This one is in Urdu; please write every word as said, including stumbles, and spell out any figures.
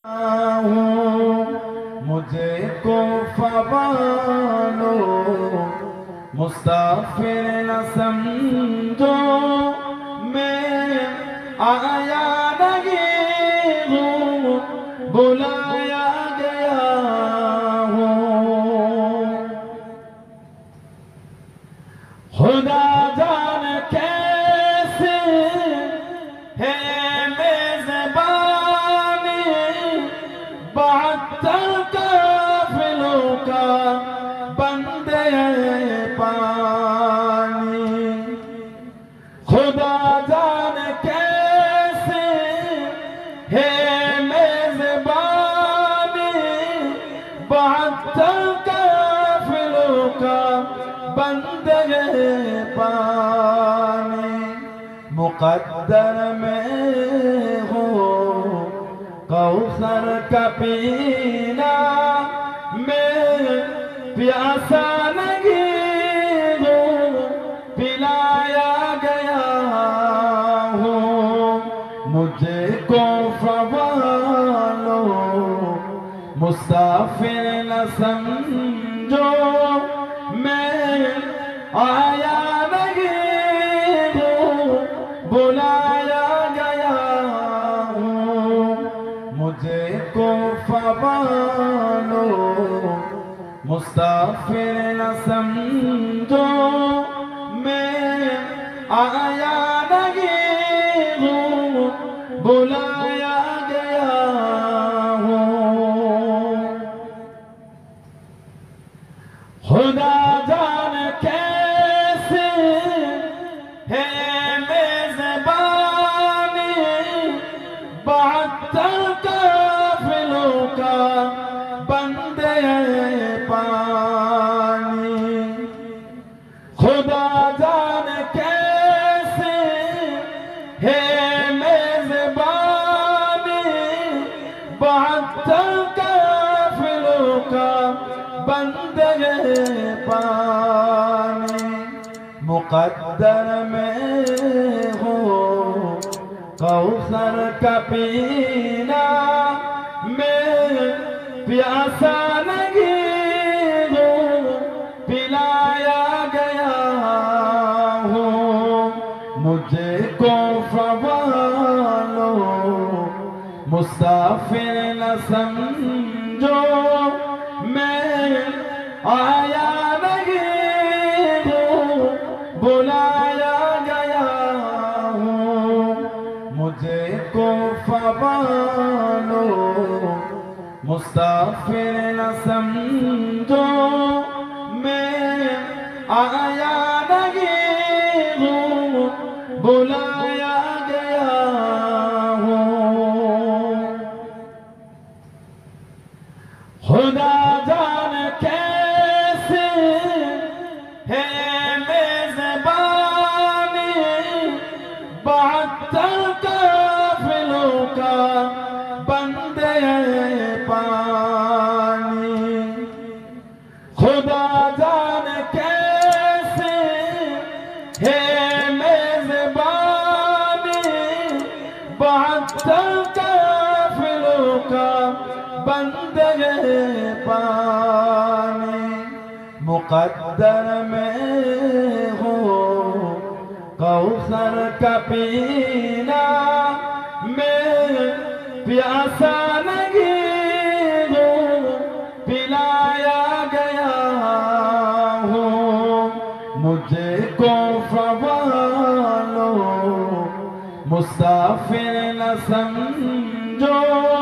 مجھے کو فوالو مسافر نہ سمجھو، میں آیا نہیں ہوں بلایا گیا ہوں۔ خدا جان کیسے ہے میزبانی بہتر قافلوں کا بندے پانی۔ خدا جان کیسے ہے میزبانی بہتر قافلوں کا بندے پانی۔ مقدر میں ہو کوثر کا پینا، میں پیاسا نہیں ہوں پلایا گیا ہوں۔ مجھے کو فوالو مسافر نہ سمجھو، میں آیا نہیں ہوں بلایا گیا ہوں۔ مجھے کو فوالو مسافر نہ سمجھو، میں آیا نہیں ہوں بلایا گیا ہوں۔ خدا جان کیسے ہے میزبانی بہتر قافلوں کا بندے پانی۔ خدا جان کیسے ہے میزبانی بہتر قافلوں کا بندے پانی۔ مقدر میں ہو کوثر کا پینا، میں پیاسا نہیں ہوں پلایا گیا ہوں۔ مجھے کو فوالو مسافر نہ سمجھو، میں آیا نہیں ہوں بلایا گیا ہوں۔ مجھے کو فوالو مسافر نہ سمجھو، میں آیا نہیں ہوں بلایا گیا ہوں۔ خدا جان کیسے ہے میزبانی بہتر قافلوں کا بندے پانی۔ خدا جان کیسے ہے میزبانی بہتر قافلوں کا بندے پانی۔ مقدر میں ہو کوثر کا پینا، میں پیاسا نہیں ہوں پلایا گیا ہوں۔ مجھے کو فوالو مسافر نہ سمجھو،